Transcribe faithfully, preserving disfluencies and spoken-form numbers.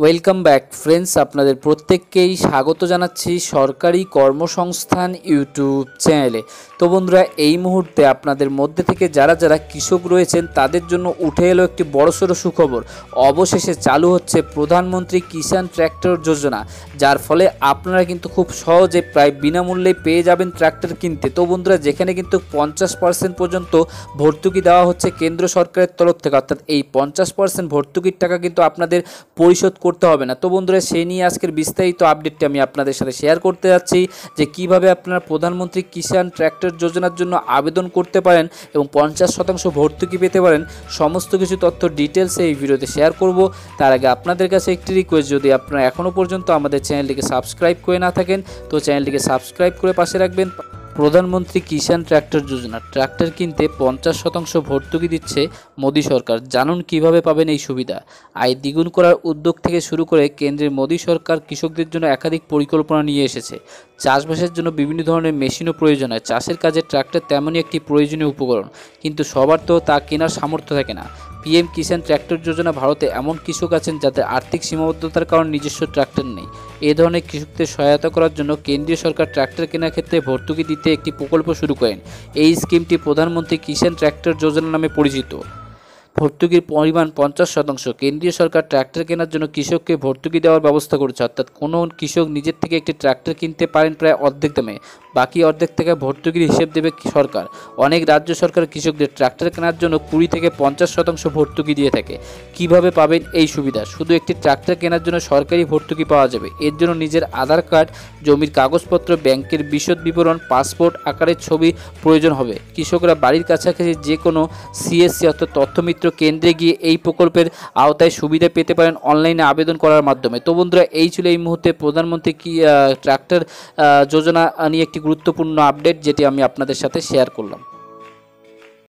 Welcome back friends, আপনাদের প্রত্যেককেই স্বাগত জানাচ্ছি সরকারি কর্মসংস্থান ইউটিউব চ্যানেলে। তো বন্ধুরা, এই মুহূর্তে আপনাদের মধ্যে থেকে যারা যারা কৃষক রয়েছেন তাদের জন্য উঠে এলো একটি বড়সড় সুখবর। অবশেষে চালু হচ্ছে প্রধানমন্ত্রী কিষাণ ট্র্যাক্টর যোজনা, যার ফলে আপনারা কিন্তু খুব সহজে প্রায় বিনামূল্যে পেয়ে যাবেন ট্র্যাক্টর কিনতে। তো বন্ধুরা, যেখানে কিন্তু পঞ্চাশ পার্সেন্ট পর্যন্ত ভর্তুকি দেওয়া হচ্ছে কেন্দ্র সরকারের তরফ থেকে, অর্থাৎ এই পঞ্চাশ পার্সেন্ট ভর্তুকির টাকা কিন্তু আপনাদের পরিশোধ করতে হবে না। তো বন্ধুরা, সেই নিয়ে আজকের বিস্তারিত আপডেটটি আমি আপনাদের সাথে শেয়ার করতে যাচ্ছি যে কিভাবে আপনারা প্রধানমন্ত্রী কিষাণ ট্র্যাক্টর যোজনার জন্য আবেদন করতে পারেন এবং পঞ্চাশ শতাংশ ভর্তুকি পেতে পারেন। সমস্ত কিছু তথ্য ডিটেলসে এই ভিডিওতে শেয়ার করব। তার আগে আপনাদের কাছে একটি রিকোয়েস্ট, যদি আপনারা এখনও পর্যন্ত আমাদের চ্যানেলটিকে সাবস্ক্রাইব করে না থাকেন তো চ্যানেলটিকে সাবস্ক্রাইব করে পাশে রাখবেন। প্রধানমন্ত্রী কিষাণ ট্র্যাক্টর যোজনা, ট্র্যাক্টর কিনতে পঞ্চাশ শতাংশ ভর্তুকি দিচ্ছে মোদী সরকার। জানুন কিভাবে পাবেন এই সুবিধা। আয় দ্বিগুণ করার উদ্যোগ থেকে শুরু করে কেন্দ্রের মোদী সরকার কৃষকদের জন্য একাধিক পরিকল্পনা নিয়ে এসেছে। চাষবাসের জন্য বিভিন্ন ধরনের মেশিনও প্রয়োজন হয়। চাষের কাজে ট্র্যাক্টর তেমনই একটি প্রয়োজনীয় উপকরণ, কিন্তু সবার তো তা কেনার সামর্থ্য থাকে না। পিএম কিষাণ ট্র্যাক্টর যোজনা, ভারতে এমন কৃষক আছেন যাদের আর্থিক সীমাবদ্ধতার কারণে নিজস্ব ট্র্যাক্টর নেই। এ ধরনের কৃষকদের সহায়তা করার জন্য কেন্দ্রীয় সরকার ট্র্যাক্টর কেনার ক্ষেত্রে ভর্তুকি দিতে একটি প্রকল্প শুরু করেন। এই স্কিমটি প্রধানমন্ত্রী কিষাণ ট্র্যাক্টর যোজনা নামে পরিচিত। ভর্তুকির পরিমাণ পঞ্চাশ শতাংশ। কেন্দ্রীয় সরকার ট্র্যাক্টর কেনার জন্য কৃষককে ভর্তুকি দেওয়ার ব্যবস্থা করেছে, অর্থাৎ কোনো কৃষক নিজের থেকে একটি ট্র্যাক্টর কিনতে পারেন প্রায় অর্ধেক দামে। বাকি অর্ধেক থেকে ভর্তুকির হিসেব দেবে সরকার। অনেক রাজ্য সরকার কৃষকদের ট্র্যাক্টর কেনার জন্য কুড়ি থেকে পঞ্চাশ শতাংশ ভর্তুকি দিয়ে থাকে। কিভাবে পাবেন এই সুবিধা? শুধু একটি ট্র্যাক্টর কেনার জন্য সরকারি ভর্তুকি পাওয়া যাবে। এর জন্য নিজের আধার কার্ড, জমির কাগজপত্র, ব্যাংকের বিশদ বিবরণ, পাসপোর্ট আকারের ছবি প্রয়োজন হবে। কৃষকরা বাড়ির কাছাকাছি যে কোনো সিএসসি অর্থাৎ তথ্যমিত্র কেন্দ্রে গিয়ে এই প্রকল্পের আওতায় সুবিধা পেতে পারেন অনলাইনে আবেদন করার মাধ্যমে। তো বন্ধুরা, এই ছিল এই মুহূর্তে প্রধানমন্ত্রী কি ট্র্যাক্টর যোজনা নিয়ে একটি গুরুত্বপূর্ণ আপডেট, যেটি আমি আপনাদের সাথে শেয়ার করলাম।